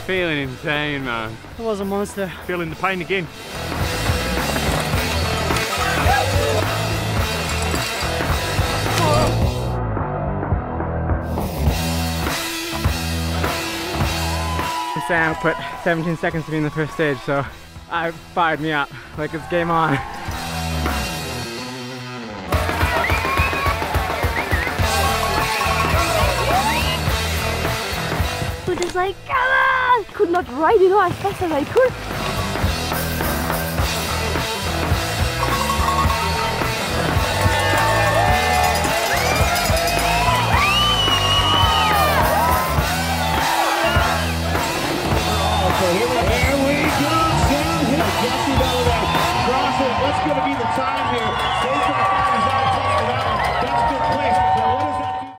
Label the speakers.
Speaker 1: feeling insane, man.
Speaker 2: It was a monster.
Speaker 1: Feeling the pain again.
Speaker 2: Sam put 17 seconds to be in the first stage, so I fired me up. Like, it's game on.
Speaker 3: We're just like, come on! Could not ride it as fast as I could.
Speaker 4: Here we go, Sam hit Jesse Bell.